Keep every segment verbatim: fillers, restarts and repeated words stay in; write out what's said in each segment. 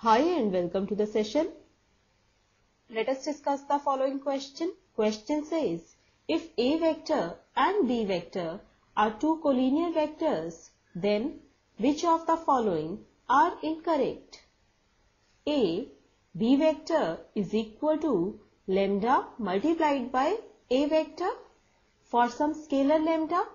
Hi and welcome to the session. Let us discuss the following question. Question says, if A vector and B vector are two collinear vectors, then which of the following are incorrect? A. B vector is equal to lambda multiplied by A vector for some scalar lambda.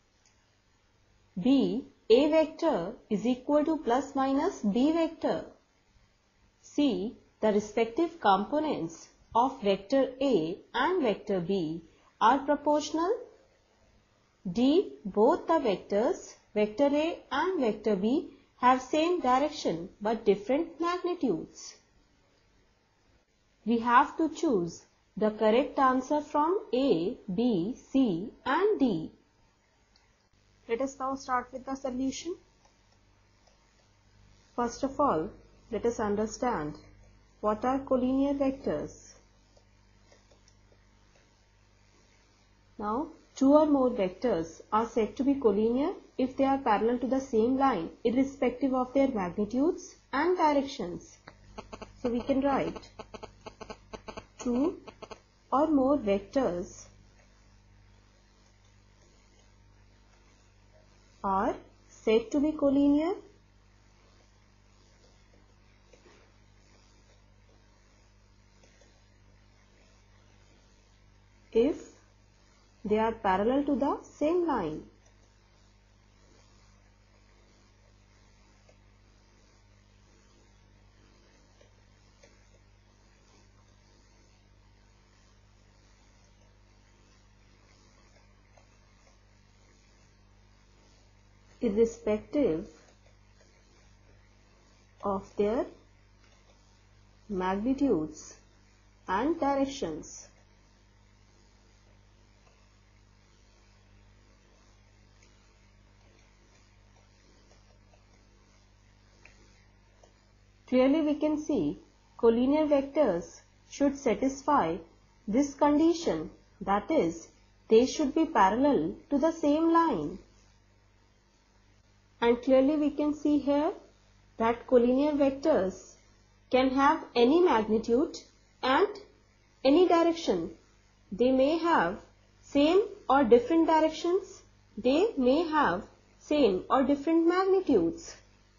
B. A vector is equal to plus minus B vector. C. The respective components of vector A and vector B are proportional. D. Both the vectors, vector A and vector B, have same direction but different magnitudes. We have to choose the correct answer from A, B, C and D. Let us now start with the solution. First of all, let us understand what are collinear vectors. Now, two or more vectors are said to be collinear if they are parallel to the same line, irrespective of their magnitudes and directions. So we can write two or more vectors are said to be collinear if they are parallel to the same line. Irrespective of their magnitudes and directions. Clearly we can see collinear vectors should satisfy this condition, that is, they should be parallel to the same line. And clearly we can see here that collinear vectors can have any magnitude and any direction. They may have same or different directions. They may have same or different magnitudes.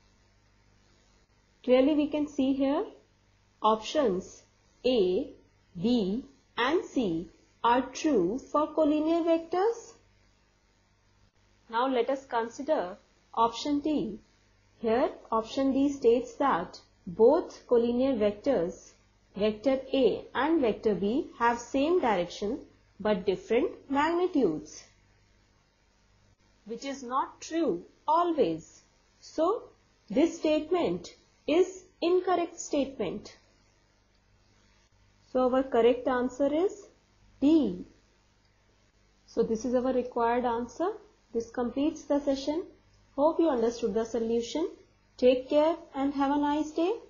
Clearly we can see here options A, B and C are true for collinear vectors. Now let us consider option D. Here option D states that both collinear vectors, vector A and vector B, have same direction but different magnitudes, which is not true always. So this statement is incorrect statement. So our correct answer is D. So this is our required answer. This completes the session. Hope you understood the solution. Take care and have a nice day.